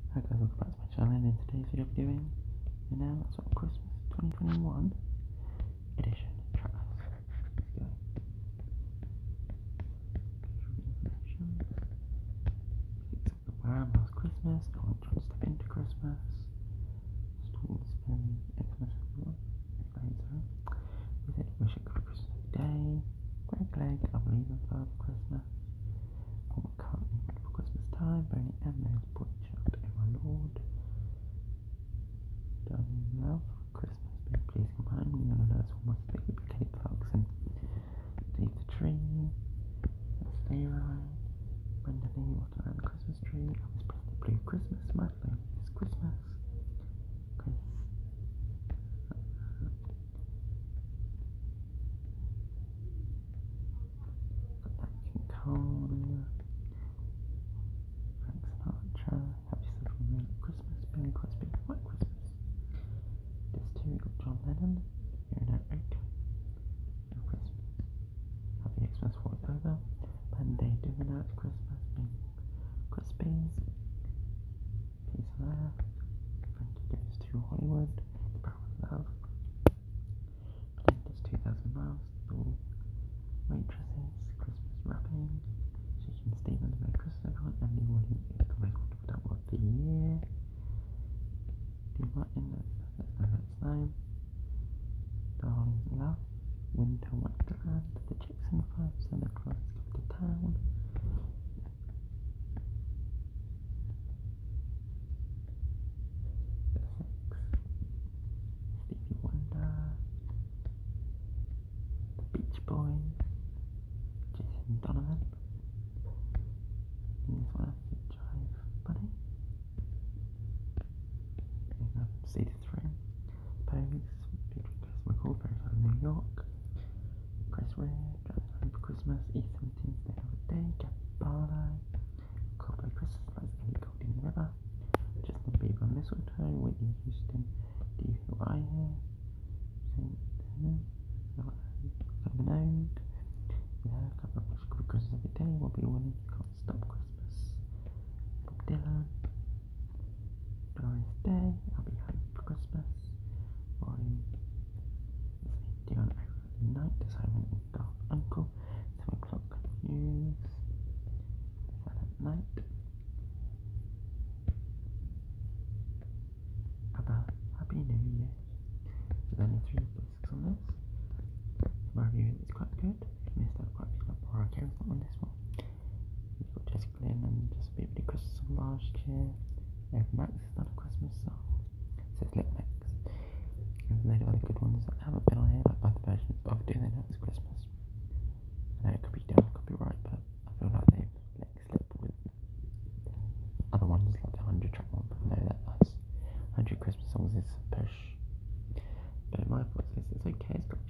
Hi guys, welcome back to my channel, and in today's video we're doing the announcement of Christmas 2021 edition Tracklist. Let's go. Where I am last Christmas, I want to step into Christmas. Students spend Xmas with it, wish it could Christmas every day. Greg Leg, I believe in Father Christmas. Paul McCartney, went for Christmas time, Bernie M. There's Boy Child, and my Lord. Love Christmas, being pleasing of home, you know that's almost big with Kelly Clarkson. Leave the tree, stay right. Brenda Lee, walked around the Christmas tree. I was pressing the blue Christmas, my flame is Christmas. Chris. Got that King Kong. Frank Sinatra. Happy Celebratory Christmas, Billy Crosby, White Christmas. This too, got John Lennon. Here and out, okay. No Christmas. Happy Xmas for it's over. Monday doing out Christmas, being Crispies. Peace and love. Frankie goes to Hollywood. The Power of Love. Belinda's 2,000 miles. All waitresses. Christmas wrapping. Shaking Stephen. Merry Christmas everyone. And New Orleans is the most wonderful time of the year. Do Martin, that's name. Darling Love. Winter Wonderland. The Jackson 5. Santa Claus come to town. The Six. Stevie Wonder. The Beach Boys. Jason Donovan. He's one of the Jive Bunny. See the Throne. Pose. Chris McCall, very fun New York. Chris Rea, driving home for Christmas. E17, stay over a day. Gab Barlow. Coldplay Christmas lights, Ellie Golding River. Justin Bieber, Mistletoe. Whitney Houston, Do You Hear What I Hear? Saint Lemonade. Yeah, cover Wish for Christmas every day. Will be winning. Can't Stop Christmas. Bob Dylan. Doris Day. I'll Be Home for Christmas. Roy. Dion Early Night. Simon and Dark Uncle. 7 o'clock news. Silent Night. About Happy New Year. There's only 3 discs on this. My review is quite good. Missed out quite a few, like Mariah Carey's not on this one. We've got Jessica Lynn and Just a Baby Christmas song last year. Ed Max has done a Christmas song. So it's Lit Max. There's a load of other good ones that haven't been on here, like other versions of Doing They Know It's Christmas. I know it could be done, copyright, but I feel like they've let slip with other ones, like the 100 track one. But I know that that's 100 Christmas songs is a push. But my thoughts is it's okay, it's got a